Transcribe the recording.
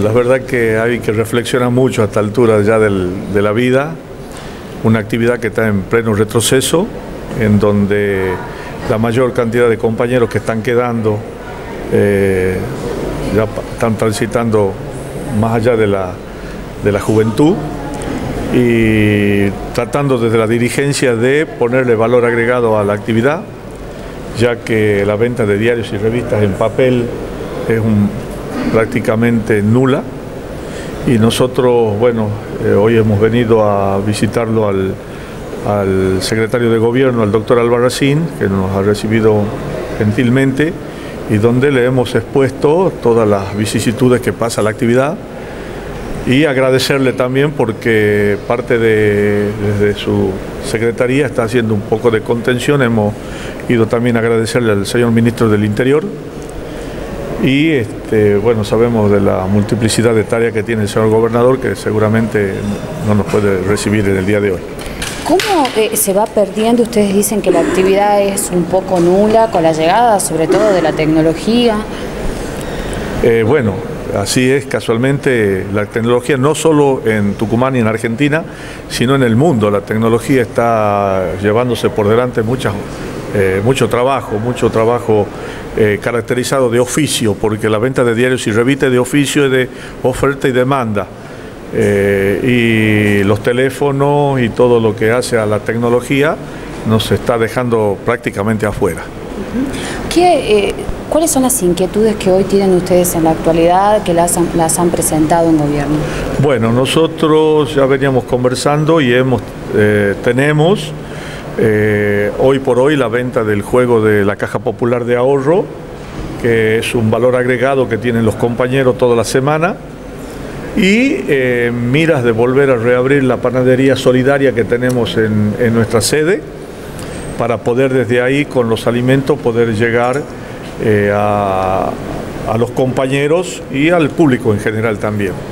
la verdad que hay que reflexionar mucho a esta altura ya de la vida, una actividad que está en pleno retroceso, en donde la mayor cantidad de compañeros que están quedando ya están transitando más allá de la juventud y tratando desde la dirigencia de ponerle valor agregado a la actividad, ya que la venta de diarios y revistas en papel es prácticamente nula. Y nosotros, bueno, hoy hemos venido a visitarlo al secretario de Gobierno, al doctor Albarracín, que nos ha recibido gentilmente y donde le hemos expuesto todas las vicisitudes que pasa la actividad, y agradecerle también porque desde su secretaría está haciendo un poco de contención. Hemos ido también a agradecerle al señor ministro del Interior y bueno, sabemos de la multiplicidad de tareas que tiene el señor gobernador, que seguramente no nos puede recibir en el día de hoy. ¿Cómo se va perdiendo? Ustedes dicen que la actividad es un poco nula con la llegada sobre todo de la tecnología. Bueno, así es, casualmente la tecnología no solo en Tucumán y en Argentina, sino en el mundo. La tecnología está llevándose por delante mucho trabajo caracterizado de oficio, porque la venta de diarios y revistas de oficio es de oferta y demanda. Y los teléfonos y todo lo que hace a la tecnología nos está dejando prácticamente afuera. ¿Cuáles son las inquietudes que hoy tienen ustedes en la actualidad, que las han presentado en gobierno? Bueno, nosotros ya veníamos conversando y tenemos hoy por hoy la venta del juego de la Caja Popular de Ahorro, que es un valor agregado que tienen los compañeros toda la semana, y miras de volver a reabrir la panadería solidaria que tenemos en nuestra sede, para poder desde ahí con los alimentos poder llegar a los compañeros y al público en general también.